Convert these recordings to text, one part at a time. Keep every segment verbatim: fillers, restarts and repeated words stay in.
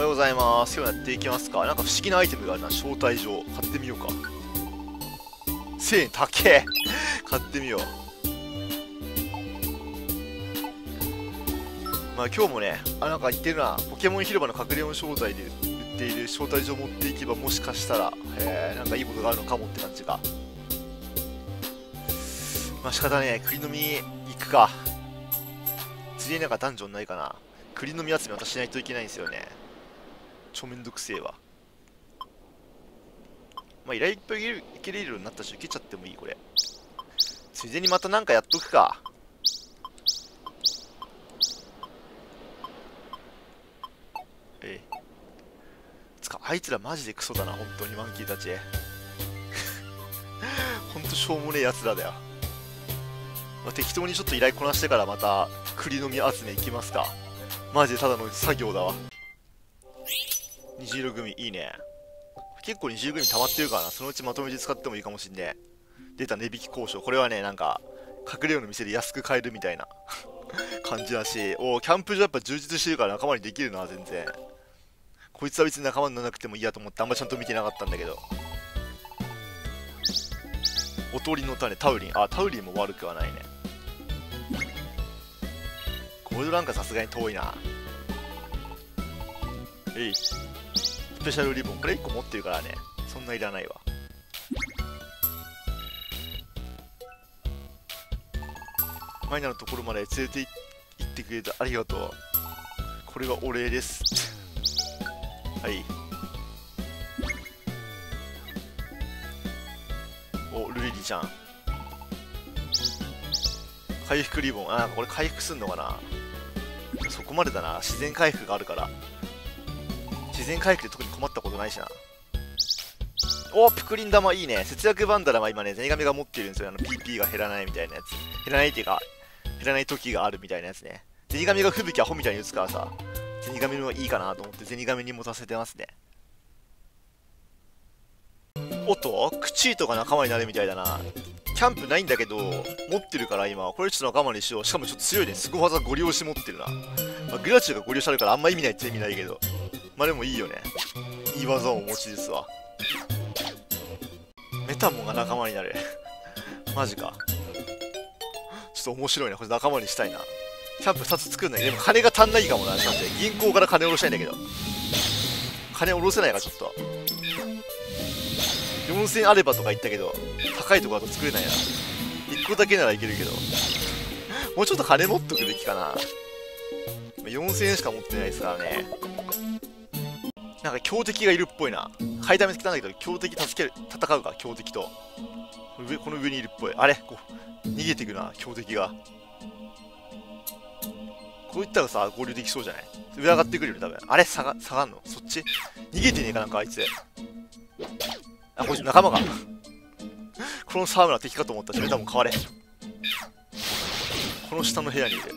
ようございます。今日やっていきますか。なんか不思議なアイテムがあるな。招待状。買ってみようか。せんえん高え買ってみよう。まあ今日もね、あ、なんか言ってるな。ポケモン広場のかくれんぼ商材で売っている招待状を持っていけばもしかしたら、えー、なんかいいことがあるのかもって感じか。まあ仕方ねえ。栗の実行くか。次になんかダンジョンないかな。栗の実集めまたしないといけないんですよね。超めんどくせえわ。まあ依頼いっぱいいけれるようになったし、受けちゃってもいいこれ。ついでにまたなんかやっとくか。ええ。つか、あいつらマジでクソだな、本当にマンキーたち。ほんとしょうもねえやつらだよ。まあ、適当にちょっと依頼こなしてからまた栗の実集めいきますか。マジでただの作業だわ。虹色組いいね。結構虹色組溜まってるからな。そのうちまとめて使ってもいいかもしんねえ。出た値引き交渉。これはね、なんか隠れ家の店で安く買えるみたいな感じだし、おー、キャンプ場やっぱ充実してるから仲間にできるな。全然こいつは別に仲間にならなくてもいいやと思ってあんまちゃんと見てなかったんだけど。おとりの種タウリン。あ、タウリンも悪くはないね。ゴールドランカーさすがに遠いな。えい、スペシャルリボンこれいっこ持ってるからね、そんないらないわ。マイナのところまで連れて行ってくれてありがとう。これがお礼ですはい。お、ルリリちゃん回復リボン。あ、なんかこれ回復すんのかな。そこまでだな。自然回復があるから。自然回復で特に困ったことないしな。お、プクリン玉いいね。節約バンダラは今ね、ゼニガメが持ってるんですよ。あの ピーピー が減らないみたいなやつ。減らないっていうか、減らない時があるみたいなやつね。ゼニガメが吹雪アホみたいに打つからさ、ゼニガメの方がいいかなと思ってゼニガメに持たせてますね。おっと、クチートが仲間になるみたいだな。キャンプないんだけど、持ってるから今、これちょっと仲間にしよう。しかもちょっと強いね。すご技ゴリ押し持ってるな。まあ、グラチューがゴリ押しあるからあんま意味ないっちゃ意味ないけど。まあでもいいよね。いい技をお持ちですわ。メタモンが仲間になるマジか。ちょっと面白いな。これ仲間にしたいな。キャンプふたつ作るんだけど、でも金が足んないかもな。だって銀行から金下ろしたいんだけど。金下ろせないか、ちょっと。よんせんあればとか言ったけど、高いとこだと作れないな。いっこだけならいけるけど。もうちょっと金持っとくべきかな。よんせんえんしか持ってないですからね。なんか強敵がいるっぽいな。買いだめつけたんだけど、強敵助ける、戦うか、強敵と。上、この上にいるっぽい。あれこう、逃げていくな、強敵が。こういったらさ、合流できそうじゃない？上上がってくるよね、多分。あれ下が、下がんのそっち逃げてねえかなんかあいつ。あ、こいつ仲間が。この沢村敵かと思ったし、メタモン変われ。この下の部屋にいる。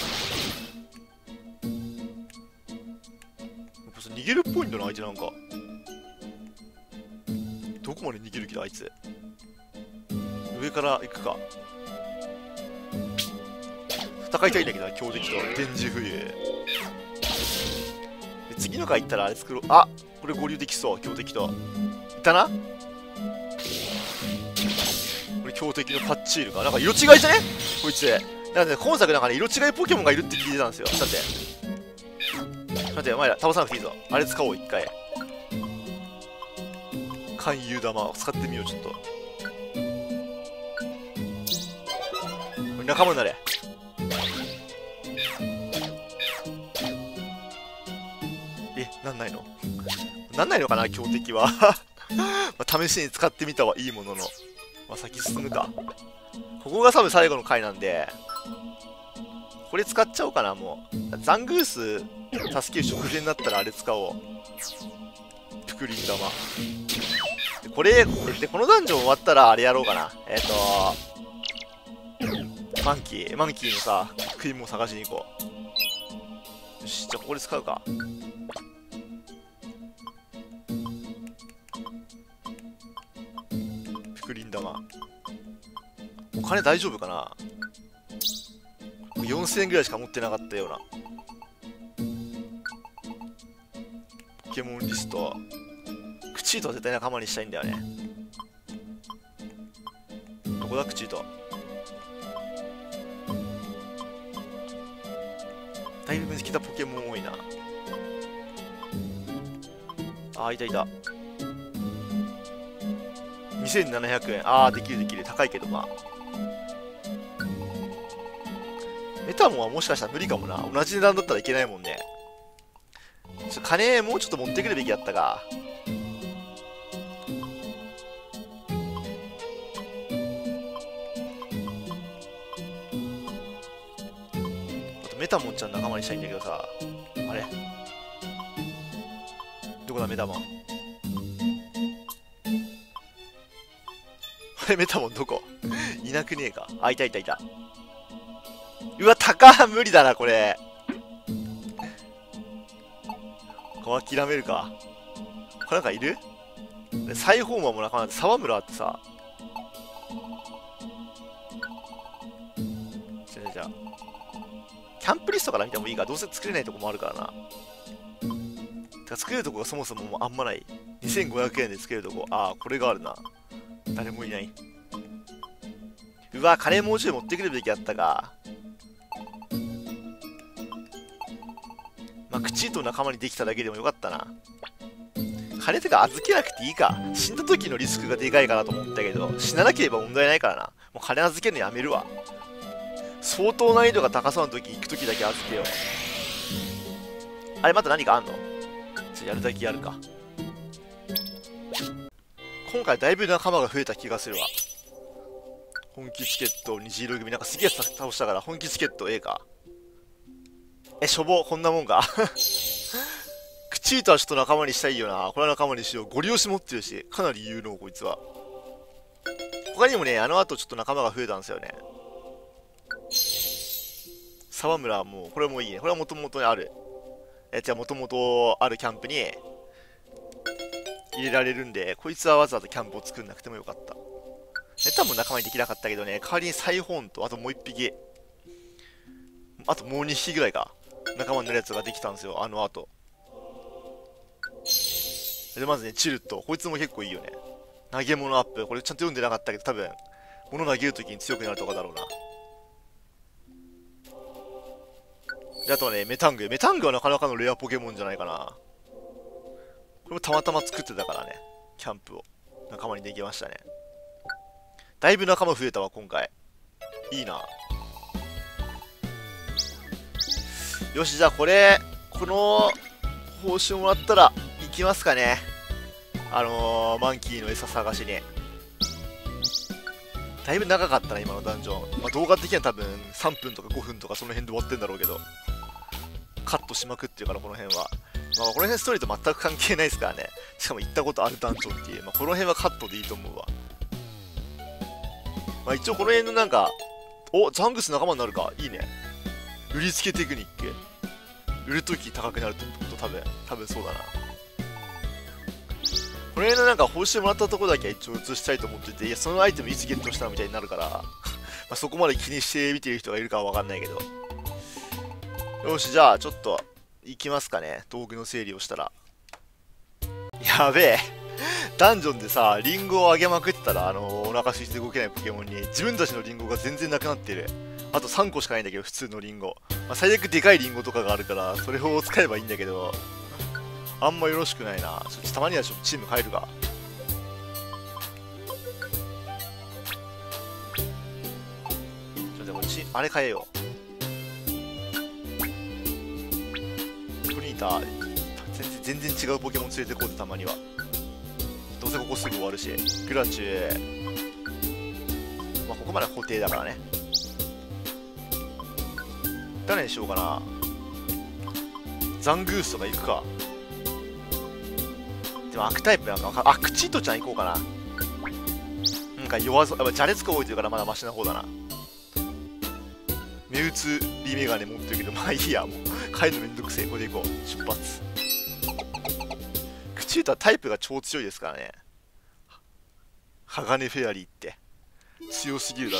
逃げるっぽいんだな、あいつなんか。どこまで逃げる気だ、あいつ。上から行くか。戦いたいんだけどな、強敵と。電磁浮遊。で、次の回行ったらあれ作ろう。あ、これ合流できそう、強敵と。いたな。これ強敵のパッチールか。なんか色違いじゃねこいつ。なんで、ね、今作なんかね、色違いポケモンがいるって聞いてたんですよ。さて。待って、お前ら倒さなくていいぞ。あれ使おう、一回。勧誘玉を使ってみよう、ちょっと。これ仲間になれ。え、なんないのなんないのかな、強敵は。まあ、試しに使ってみたはいいものの。まあ、先進むか。ここが多分最後の回なんで、これ使っちゃおうかな、もう。ザングース助ける直前になったらあれ使おう。プクリン玉。でこれ、で、このダンジョン終わったらあれやろうかな。えっ、ー、と、マンキー、マンキーのさ、食い物探しに行こう。よし、じゃあここで使うか。プクリン玉。お金大丈夫かな？よんせんえんぐらいしか持ってなかったような。 ケモンリスト。クチートは絶対仲間にしたいんだよね。どこだクチート。だいぶ見つけたポケモン多いな。あー、いたいた。にせんななひゃくえん。ああ、できるできる。高いけどまあ。メタモンはもしかしたら無理かもな。同じ値段だったらいけないもんね。ちょ金もうちょっと持ってくるべきだったか。あとメタモンちゃん仲間にしたいんだけどさ。あれどこだメタモン。あれメタモンどこいなくねえか。あ、いたいたいた。うわ、高無理だな、これ。これ諦めるか。これなんかいるサイホーマーも仲間で沢村ってさ。じゃあ、じゃあ。キャンプリストから見てもいいか。どうせ作れないとこもあるからな。てか作れるとこがそもそももうあんまない。にせんごひゃくえんで作れるとこ。ああ、これがあるな。誰もいない。うわ、金もうちょい持ってくるべきだったか。まあ、クチート仲間にできただけでもよかったな。金とか預けなくていいか。死んだ時のリスクがでかいかなと思ったけど、死ななければ問題ないからな。もう金預けるのやめるわ。相当難易度が高そうな時行く時だけ預けよう。あれ、また何かあんの？ちょやるだけやるか。今回だいぶ仲間が増えた気がするわ。本気チケット、虹色組、なんかすげえ倒したから本気チケット A か。え、しょぼ、こんなもんか。クチートはちょっと仲間にしたいよな。これは仲間にしよう。ゴリ押し持ってるし、かなり有能、こいつは。他にもね、あの後ちょっと仲間が増えたんですよね。沢村はもう、これもいいね。これはもともとある。え、じゃあもともとあるキャンプに入れられるんで、こいつはわざわざキャンプを作んなくてもよかった。メタも仲間にできなかったけどね、代わりにサイホーンと、あともう一匹。あともうにひきぐらいか。仲間になるやつができたんですよ、あの後。で、まずね、チルと、こいつも結構いいよね。投げ物アップ。これちゃんと読んでなかったけど、多分、物投げるときに強くなるとかだろうな。で、あとはね、メタング。メタングはなかなかのレアポケモンじゃないかな。これもたまたま作ってたからね、キャンプを。仲間にできましたね。だいぶ仲間増えたわ、今回。いいな。よし、じゃあこれ、この報酬もらったら行きますかね。あのー、マンキーの餌探しに。だいぶ長かったな、今のダンジョン。まあ、動画的には多分さんぷんとかごふんとかその辺で終わってんだろうけど。カットしまくってるから、この辺は。まあ、この辺ストーリーと全く関係ないですからね。しかも行ったことあるダンジョンっていう。まあ、この辺はカットでいいと思うわ。まあ、一応この辺のなんか、お、ザングス仲間になるか。いいね。売りつけテクニック。売るとき高くなるってこと多分、多分そうだな。この辺のなんか報酬もらったところだけは一応移したいと思ってて、いや、そのアイテムいつゲットしたのみたいになるから、まあそこまで気にして見てる人がいるかはわかんないけど。よし、じゃあちょっと、行きますかね。道具の整理をしたら。やべえ。ダンジョンでさ、リンゴをあげまくってたら、あのー、お腹空いて動けないポケモンに、自分たちのリンゴが全然なくなってる。あとさんこしかないんだけど、普通のリンゴ。まあ、最悪でかいリンゴとかがあるから、それを使えばいいんだけど、あんまよろしくないな。ちょっとたまにはちょっとチーム変えるか。ちょっとこれチあれ変えよう。トニータ、全然全然違うポケモン連れてこうぜ、たまには。どうせここすぐ終わるし。グラチュー。まあ、ここまでは固定だからね。誰にしようかな。ザングースとか行くか。でも悪タイプなんか、あ、クチットちゃん行こうかな。なんか弱そう。やっぱジャレツコ置いてるからまだマシな方だな。目打つリメガネ持ってるけど、まあいいや、もう。帰るのめんどくせえ。これで行こう。出発。クチットはタイプが超強いですからね。鋼フェアリーって。強すぎるだろ。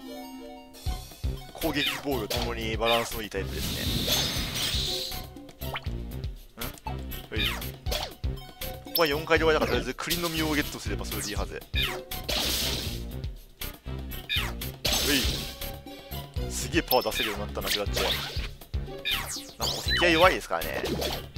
攻撃防御ともにバランスのいいタイプですね。ん？ こはよんかいで終わりだから、とりあえず栗の実をゲットすればそれでいいはず。うい、すげえパワー出せるようになったな、グラッチは。なんかもう敵は弱いですからね。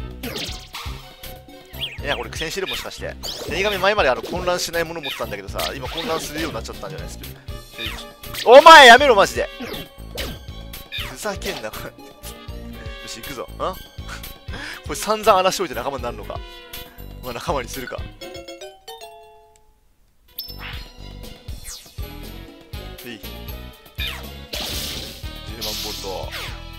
いや、これ苦戦してるもしかして。死神前まであの混乱しないもの持ってたんだけどさ、今混乱するようになっちゃったんじゃないですか。お前やめろマジで。ふざけんな。よし行くぞ。んこれ散々荒らしといて仲間になるのか。まあ仲間にするか。へい。じゅうまんボルト。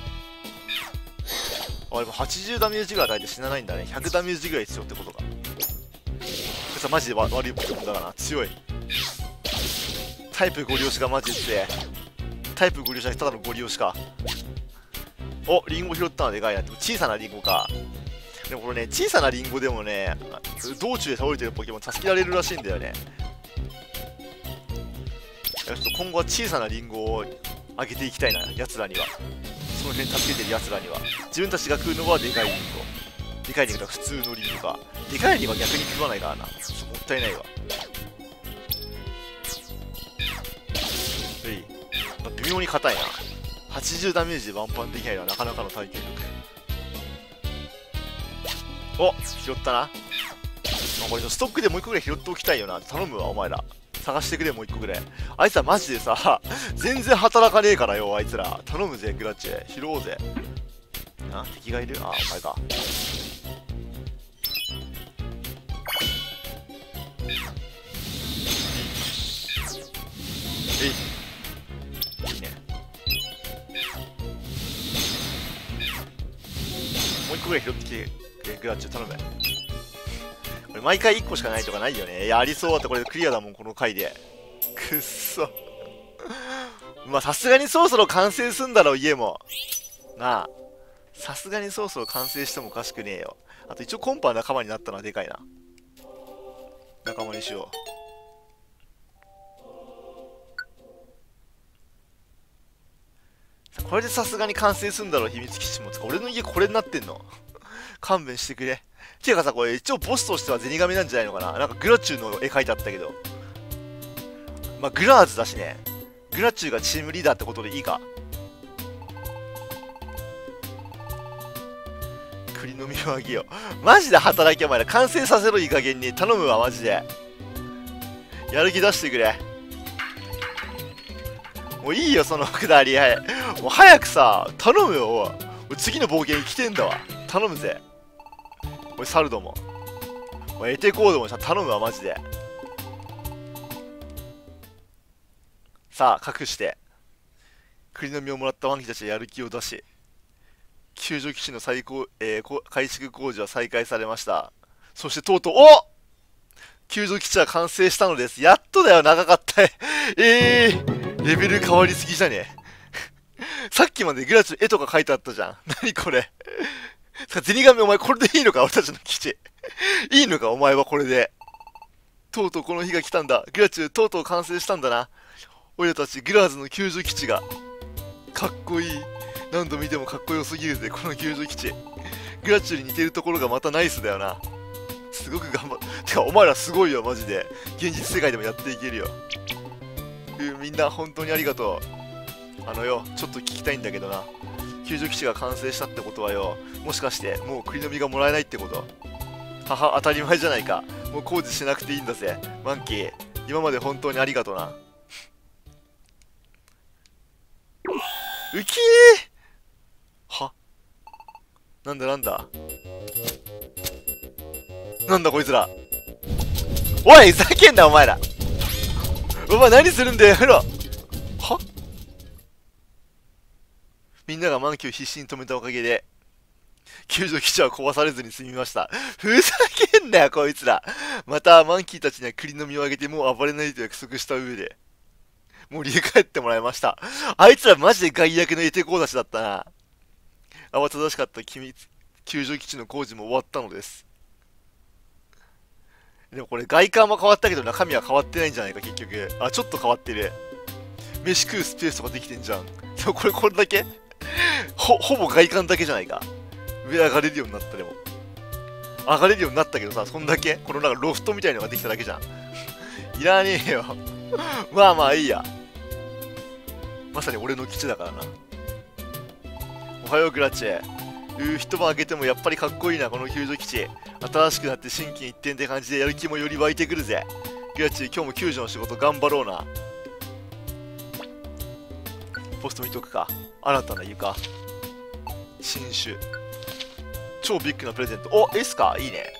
あ、でもはちじゅうダメージぐらい与えて死なないんだね。ひゃくダメージぐらい必要ってことか。これさ、マジで悪いもんだからな。強い。タイプゴリ押しがマジで強い。タイプゴリ押しはただのゴリ押しか。お、リンゴ拾ったのでかいな。でも小さなリンゴか。でもこれね、小さなリンゴでもね、道中で倒れてるポケモン助けられるらしいんだよね。ちょっと今後は小さなリンゴをあげていきたいな、奴らには。その辺助けてる奴らには。自分たちが食うのはでかいリンゴ。でかいリンゴが普通のリンゴか。でかいリンゴは逆に食わないからな。ちょっともったいないわ。はい。まあ、微妙に硬いな。はちじゅうダメージでワンパンできないのはなかなかの耐久力。お、拾ったな。まあ、これストックでもういっこぐらい拾っておきたいよな。頼むわ、お前ら。探してくれ、もういっこぐらい。あいつらマジでさ、全然働かねえからよ、あいつら。頼むぜ、グラッチェ。拾おうぜ。あ、敵がいる？あ、お前か。えい。いいね。もういっこぐらい拾ってきて、グラッチェ頼む。これ毎回いっこしかないとかないよね。いや、ありそうだってこれクリアだもん、この回で。くっそ。まあ、さすがにそろそろ完成すんだろう、家も。なあ。さすがにそろそろ完成してもおかしくねえよ。あと一応コンパは仲間になったのはでかいな。仲間にしよう。これでさすがに完成すんだろう、秘密基地も。つか、俺の家これになってんの？勘弁してくれ。ていうかさ、これ一応ボスとしてはゼニガメなんじゃないのかな。なんかグラチューの絵描いてあったけど。まあ、グラーズだしね。グラチューがチームリーダーってことでいいか。栗の実をあげよう。マジで働きお前ら。完成させろ、いい加減に。頼むわ、マジで。やる気出してくれ。もういいよ、そのくだり。はい。もう早くさ、頼むよ。俺次の冒険来てんだわ。頼むぜ。おい、サルドも。おい、エテコードも頼むわ、マジで。さあ、隠して。栗の実をもらったワンキたちはやる気を出し、救助基地の再興、えー、改築工事は再開されました。そしてとうとう、お救助基地は完成したのです。やっとだよ、長かった。えー、レベル変わりすぎじゃねえ。さっきまでグラチの絵とか書いてあったじゃん。何これ。ゼニガメお前これでいいのか、俺たちの基地。いいのか、お前はこれで。とうとうこの日が来たんだ。グラチューとうとう完成したんだな。俺らたちグラーズの救助基地が。かっこいい。何度見てもかっこよすぎるぜ、この救助基地。グラチューに似てるところがまたナイスだよな。すごく頑張っ、てかお前らすごいよ、マジで。現実世界でもやっていけるよ。みんな本当にありがとう。あのよ、ちょっと聞きたいんだけどな。救助基地が完成したってことはよ、もしかしてもう栗の実がもらえないってこと？母、当たり前じゃないか。もう工事しなくていいんだぜ。マンキー、今まで本当にありがとな。ウキーはなんだなんだなんだこいつら。おい、ふざけんなお前ら。お前何するんだよ、やめろ。はみんながマンキーを必死に止めたおかげで救助基地は壊されずに済みました。ふざけんなよこいつら。またマンキーたちには栗の実をあげてもう暴れないと約束した上でもう入れ替えてもらいました。あいつらマジで害悪のエテコーダシだったな。慌ただしかった君救助基地の工事も終わったのです。でもこれ外観は変わったけど中身は変わってないんじゃないか結局。あ、ちょっと変わってる。飯食うスペースとかできてんじゃん。でもこれこれだけほほぼ外観だけじゃないか。上上がれるようになった。でも上がれるようになったけどさ、そんだけこのなんかロフトみたいのができただけじゃん。いらねえよ。まあまあいいや。まさに俺の基地だからな。おはようグラッチェ。うー、一晩明けてもやっぱりかっこいいな、この救助基地。新しくなって心機一転って感じでやる気もより湧いてくるぜ。グラッチェ、今日も救助の仕事頑張ろうな。ポスト見とくか。新たな床。新種。超ビッグなプレゼント。お、S かいいね。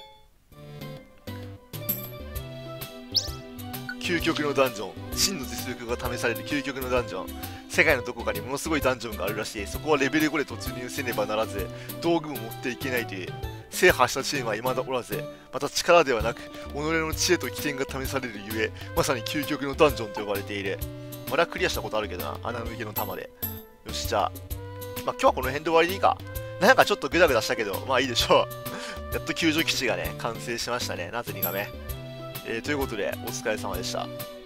究極のダンジョン。真の実力が試される究極のダンジョン。世界のどこかにものすごいダンジョンがあるらしい。そこはレベルごで突入せねばならず、道具も持っていけないという。制覇したチームは未だおらず、また力ではなく、己の知恵と起点が試されるゆえ、まさに究極のダンジョンと呼ばれている。まだクリアしたことあるけどな、穴抜けの玉で。よし、じゃあ、まあ今日はこの辺で終わりでいいか。なんかちょっとグダグダしたけど、まあいいでしょう。やっと救助基地がね、完成しましたね、夏にがね。えー、ということで、お疲れ様でした。